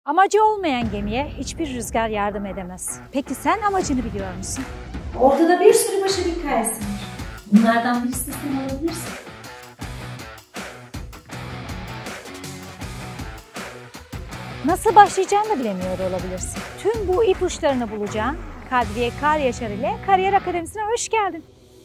Amacı olmayan gemiye hiçbir rüzgar yardım edemez. Peki sen amacını biliyor musun? Ortada bir sürü başarı hikayesi var. Bunlardan birisi sen olabilirsin. Nasıl başlayacağını da bilemiyor olabilirsin. Tüm bu ipuçlarını bulacağın Kadriye Karyaşar ile Kariyer Akademisi'ne hoş geldin.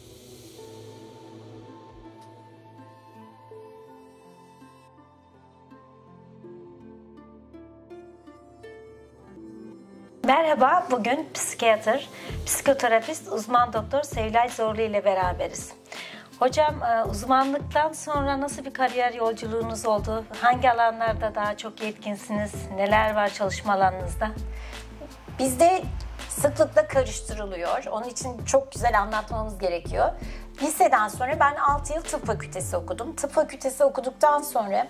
Merhaba, bugün psikiyatr, psikoterapist, uzman doktor Sevilay Zorlu ile beraberiz. Hocam, uzmanlıktan sonra nasıl bir kariyer yolculuğunuz oldu? Hangi alanlarda daha çok yetkinsiniz? Neler var çalışma alanınızda? Bizde sıklıkla karıştırılıyor. Onun için çok güzel anlatmamız gerekiyor. Liseden sonra ben 6 yıl tıp fakültesi okudum. Tıp fakültesi okuduktan sonra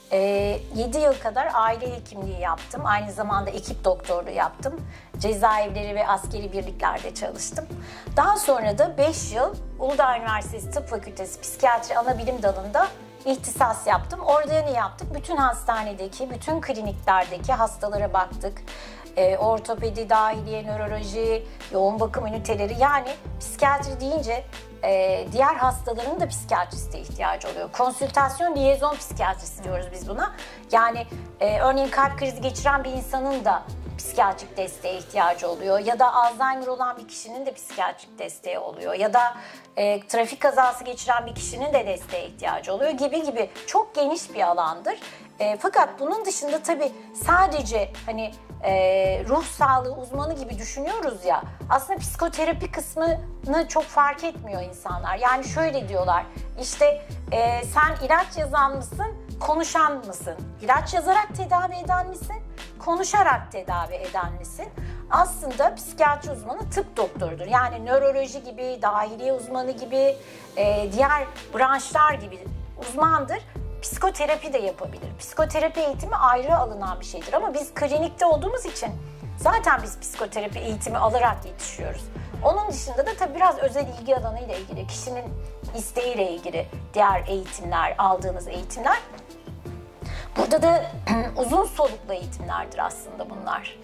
7 yıl kadar aile hekimliği yaptım. Aynı zamanda ekip doktorluğu yaptım. Cezaevleri ve askeri birliklerde çalıştım. Daha sonra da 5 yıl Uludağ Üniversitesi Tıp Fakültesi Psikiyatri Anabilim Dalı'nda ihtisas yaptım. Orada ne yaptık? Bütün hastanedeki, bütün kliniklerdeki hastalara baktık. Ortopedi, dahiliye, nöroloji, yoğun bakım üniteleri, yani psikiyatri deyince diğer hastaların da psikiyatriste ihtiyacı oluyor. Konsültasyon liyezon psikiyatrisi diyoruz biz buna. Yani örneğin kalp krizi geçiren bir insanın da psikiyatrik desteğe ihtiyacı oluyor. Ya da Alzheimer olan bir kişinin de psikiyatrik desteği oluyor. Ya da trafik kazası geçiren bir kişinin de desteğe ihtiyacı oluyor gibi çok geniş bir alandır. Fakat bunun dışında tabii sadece hani ruh sağlığı uzmanı gibi düşünüyoruz ya, aslında psikoterapi kısmını çok fark etmiyor insanlar. Yani şöyle diyorlar, işte sen ilaç yazan mısın, konuşan mısın? İlaç yazarak tedavi eden misin, konuşarak tedavi eden misin? Aslında psikiyatri uzmanı tıp doktorudur. Yani nöroloji gibi, dahiliye uzmanı gibi, diğer branşlar gibi uzmandır. Psikoterapi de yapabilir. Psikoterapi eğitimi ayrı alınan bir şeydir ama biz klinikte olduğumuz için zaten biz psikoterapi eğitimi alarak yetişiyoruz. Onun dışında da tabii biraz özel ilgi alanıyla ilgili, kişinin isteğiyle ilgili diğer eğitimler, aldığınız eğitimler. Burada da uzun soluklu eğitimlerdir aslında bunlar.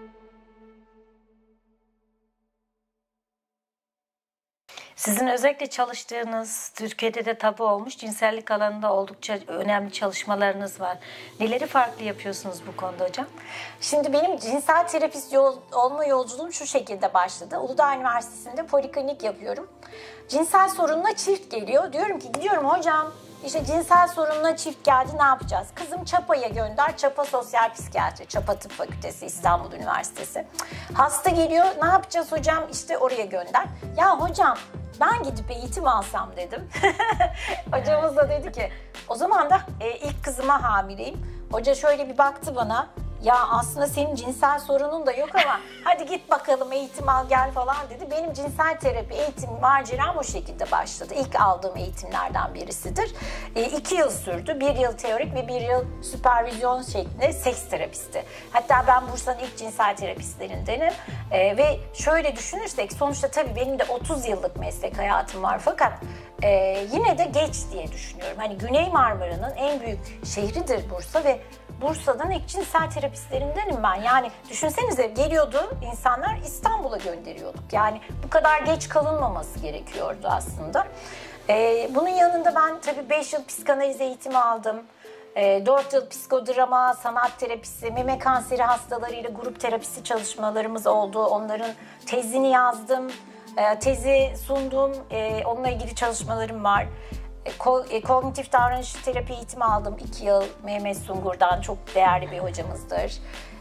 Sizin özellikle çalıştığınız, Türkiye'de de tabu olmuş cinsellik alanında oldukça önemli çalışmalarınız var. Neleri farklı yapıyorsunuz bu konuda hocam? Şimdi benim cinsel terapist olma yolculuğum şu şekilde başladı. Uludağ Üniversitesi'nde poliklinik yapıyorum. Cinsel sorunla çift geliyor. Diyorum ki, gidiyorum hocam, İşte cinsel sorunla çift geldi, ne yapacağız? Kızım Çapa'ya gönder. Çapa Sosyal Psikiyatri, Çapa Tıp Fakültesi, İstanbul Üniversitesi. Hasta geliyor, ne yapacağız hocam? İşte oraya gönder. Ya hocam, ben gidip eğitim alsam dedim. Hocamız da dedi ki, o zaman da ilk kızıma hamileyim. Hoca şöyle bir baktı bana. Ya aslında senin cinsel sorunun da yok ama hadi git bakalım eğitim al gel falan dedi. Benim cinsel terapi eğitim maceram o şekilde başladı. İlk aldığım eğitimlerden birisidir. 2 yıl sürdü. 1 yıl teorik ve 1 yıl süpervizyon şeklinde seks terapisti. Hatta ben Bursa'nın ilk cinsel terapistlerindenim. Ve şöyle düşünürsek, sonuçta tabii benim de 30 yıllık meslek hayatım var, fakat yine de geç diye düşünüyorum. Hani Güney Marmara'nın en büyük şehridir Bursa ve Bursa'dan ilk cinsel terapistlerindenim ben. Yani düşünsenize, geliyordu insanlar, İstanbul'a gönderiyorduk. Yani bu kadar geç kalınmaması gerekiyordu aslında. Bunun yanında ben tabii 5 yıl psikanaliz eğitimi aldım. 4 yıl psikodrama, sanat terapisi, meme kanseri hastalarıyla grup terapisi çalışmalarımız oldu. Onların tezini yazdım, tezi sundum, onunla ilgili çalışmalarım var. Kognitif davranış terapi eğitimi aldım 2 yıl Mehmet Sungur'dan, çok değerli bir hocamızdır.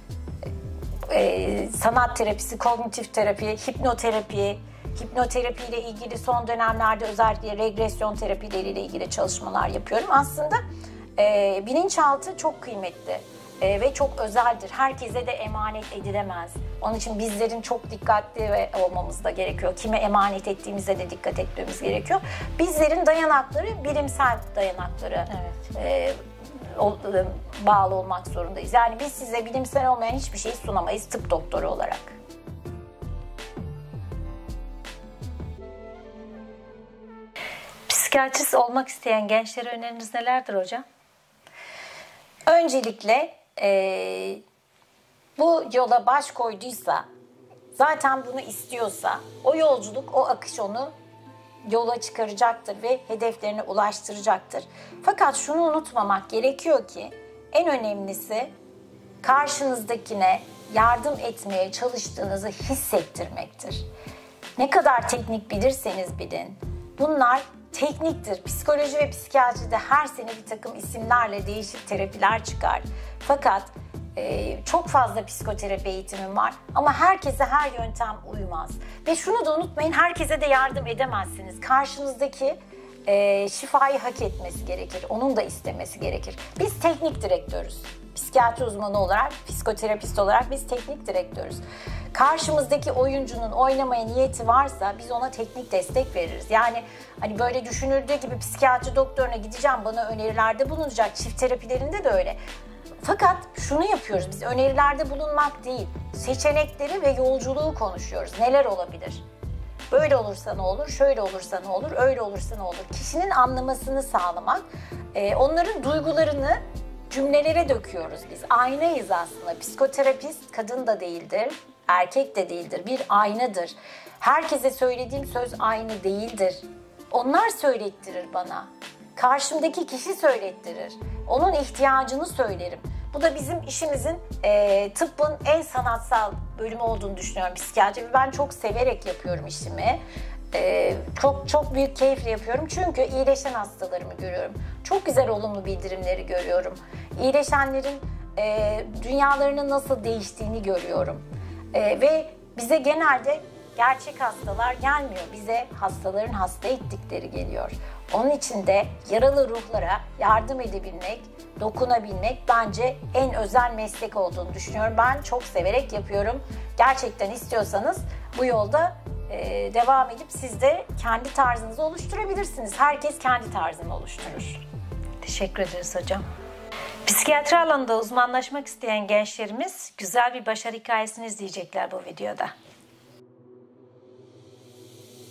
Sanat terapisi, kognitif terapi, hipnoterapi ile ilgili son dönemlerde özellikle regresyon terapileriyle ilgili çalışmalar yapıyorum. Aslında bilinçaltı çok kıymetli ve çok özeldir. Herkese de emanet edilemez. Onun için bizlerin çok dikkatli olmamız da gerekiyor. Kime emanet ettiğimize de dikkat etmemiz gerekiyor. Bizlerin dayanakları bilimsel dayanaklara bağlı olmak zorundayız. Yani biz size bilimsel olmayan hiçbir şey sunamayız tıp doktoru olarak. Psikiyatrist olmak isteyen gençlere öneriniz nelerdir hocam? Öncelikle bu yola baş koyduysa, zaten bunu istiyorsa, o yolculuk, o akış onu yola çıkaracaktır ve hedeflerine ulaştıracaktır. Fakat şunu unutmamak gerekiyor ki en önemlisi karşınızdakine yardım etmeye çalıştığınızı hissettirmektir. Ne kadar teknik bilirseniz bilin, bunlar tekniktir. Psikoloji ve psikiyatride her sene bir takım isimlerle değişik terapiler çıkar. Fakat çok fazla psikoterapi eğitimim var ama herkese her yöntem uymaz. Ve şunu da unutmayın, herkese de yardım edemezsiniz. Karşınızdaki şifayı hak etmesi gerekir, onun da istemesi gerekir. Biz teknik direktörüz. Psikiyatri uzmanı olarak, psikoterapist olarak biz teknik direktörüz. Karşımızdaki oyuncunun oynamaya niyeti varsa biz ona teknik destek veririz. Yani hani böyle düşünüldüğü gibi psikiyatri doktoruna gideceğim, bana önerilerde bulunacak, çift terapilerinde de öyle. Fakat şunu yapıyoruz, biz önerilerde bulunmak değil, seçenekleri ve yolculuğu konuşuyoruz. Neler olabilir? Böyle olursa ne olur, şöyle olursa ne olur, öyle olursa ne olur? Kişinin anlamasını sağlamak, onların duygularını cümlelere döküyoruz biz. Aynayız aslında. Psikoterapist kadın da değildir, erkek de değildir. Bir aynadır. Herkese söylediğim söz aynı değildir. Onlar söylettirir bana. Karşımdaki kişi söylettirir. Onun ihtiyacını söylerim. Bu da bizim işimizin tıbbın en sanatsal bölümü olduğunu düşünüyorum, psikiyatri. Ben çok severek yapıyorum işimi. Çok büyük keyifle yapıyorum. Çünkü iyileşen hastalarımı görüyorum. Çok güzel olumlu bildirimleri görüyorum. İyileşenlerin dünyalarının nasıl değiştiğini görüyorum. Ve bize genelde gerçek hastalar gelmiyor. Bize hastaların hasta ettikleri geliyor. Onun için de yaralı ruhlara yardım edebilmek, dokunabilmek bence en özel meslek olduğunu düşünüyorum. Ben çok severek yapıyorum. Gerçekten istiyorsanız bu yolda devam edip siz de kendi tarzınızı oluşturabilirsiniz. Herkes kendi tarzını oluşturur. Teşekkür ederiz hocam. Psikiyatri alanında uzmanlaşmak isteyen gençlerimiz güzel bir başarı hikayesini izleyecekler bu videoda.